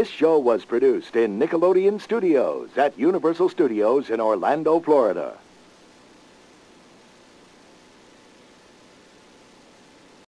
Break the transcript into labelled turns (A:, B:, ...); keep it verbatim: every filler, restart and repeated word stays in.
A: This show was produced in Nickelodeon Studios at Universal Studios in Orlando, Florida.